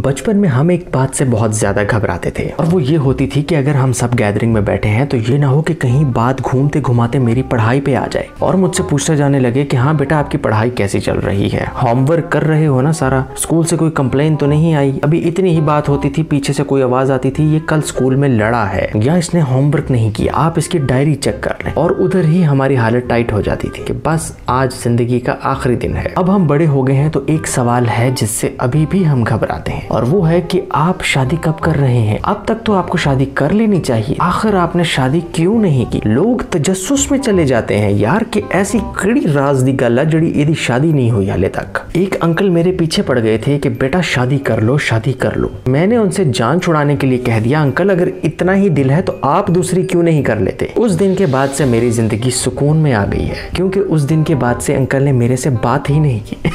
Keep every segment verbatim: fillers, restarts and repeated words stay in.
बचपन में हम एक बात से बहुत ज्यादा घबराते थे और वो ये होती थी कि अगर हम सब गैदरिंग में बैठे हैं तो ये ना हो कि कहीं बात घूमते घुमाते मेरी पढ़ाई पे आ जाए और मुझसे पूछते जाने लगे कि हाँ बेटा आपकी पढ़ाई कैसी चल रही है, होमवर्क कर रहे हो ना सारा, स्कूल से कोई कंप्लेन तो नहीं आई। अभी इतनी ही बात होती थी, पीछे से कोई आवाज आती थी ये कल स्कूल में लड़ा है या इसने होमवर्क नहीं किया, आप इसकी डायरी चेक कर लें। और उधर ही हमारी हालत टाइट हो जाती थी कि बस आज जिंदगी का आखिरी दिन है। अब हम बड़े हो गए हैं तो एक सवाल है जिससे अभी भी हम घबराते हैं और वो है कि आप शादी कब कर रहे हैं। अब तक तो आपको शादी कर लेनी चाहिए, आखिर आपने शादी क्यों नहीं की। लोग तजस्सुस में चले जाते हैं यार कि ऐसी कड़ी राज दी गल है जड़ी एदी शादी नहीं हुई हाले तक। एक अंकल मेरे पीछे पड़ गए थे कि बेटा शादी कर लो शादी कर लो। मैंने उनसे जान छुड़ाने के लिए कह दिया अंकल अगर इतना ही दिल है तो आप दूसरी क्यों नहीं कर लेते। उस दिन के बाद से मेरी जिंदगी सुकून में आ गई है क्योंकि उस दिन के बाद से अंकल ने मेरे से बात ही नहीं की।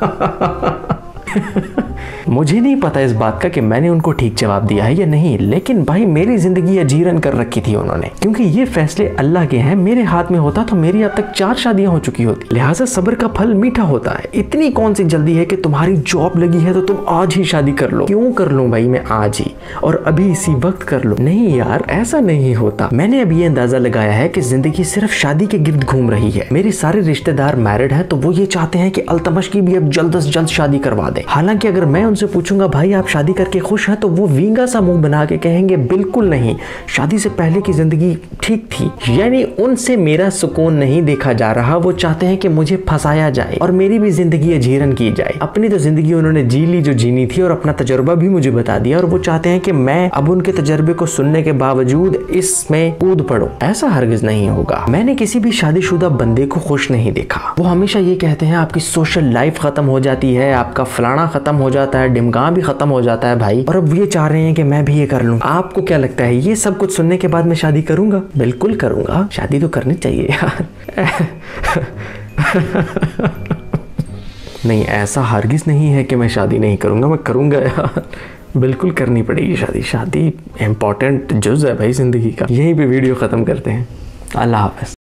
मुझे नहीं पता इस बात का कि मैंने उनको ठीक जवाब दिया है या नहीं, लेकिन भाई मेरी जिंदगी अजीरन कर रखी थी उन्होंने, क्योंकि ये फैसले अल्लाह के हैं। मेरे हाथ में होता तो मेरी अब तक चार शादियां हो चुकी होती। लिहाजा सब्र का फल मीठा होता है। इतनी कौन सी जल्दी है कि तुम्हारी जॉब लगी है तो तुम आज ही शादी कर लो। क्यों कर लो भाई मैं आज ही और अभी इसी वक्त कर लो। नहीं यार ऐसा नहीं होता। मैंने अब ये अंदाजा लगाया है कि जिंदगी सिर्फ शादी के गिर्द घूम रही है। मेरे सारे रिश्तेदार मैरिड है तो वो ये चाहते हैं कि अल्तमश की भी अब जल्द से जल्द शादी करवा दे। हालांकि अगर मैं उनसे पूछूंगा भाई आप शादी करके खुश हैं तो वो विंगा सा मुंह बना के कहेंगे बिल्कुल नहीं, शादी से पहले की जिंदगी ठीक थी। यानी उनसे मेरा सुकून नहीं देखा जा रहा। वो चाहते हैं कि मुझे फंसाया जाए और मेरी भी जिंदगी अजीरन की जाए। अपनी तो जिंदगी उन्होंने जी ली जो जीनी थी और अपना तजुर्बा भी मुझे बता दिया और वो चाहते हैं कि मैं अब उनके तजुर्बे को सुनने के बावजूद इसमें कूद पड़ूं। ऐसा हरगिज नहीं होगा। मैंने किसी भी शादीशुदा बंदे को खुश नहीं देखा। वो हमेशा ये कहते हैं आपकी सोशल लाइफ खत्म हो जाती है, आपका फलाना खत्म हो जाता है, डिमगा भी खत्म हो जाता है भाई, और अब ये चाह रहे हैं कि मैं भी ये कर लूं। आपको क्या लगता है ये सब कुछ सुनने के बाद मैं शादी करूंगा? बिल्कुल करूंगा, शादी तो करनी चाहिए यार। नहीं ऐसा हरगिज नहीं है कि मैं शादी नहीं करूंगा, मैं करूंगा यार, बिल्कुल करनी पड़ेगी शादी। शादी इंपॉर्टेंट जुज़ है भाई जिंदगी का। यहीं पे वीडियो खत्म करते हैं। अल्लाह हाफ़िज़।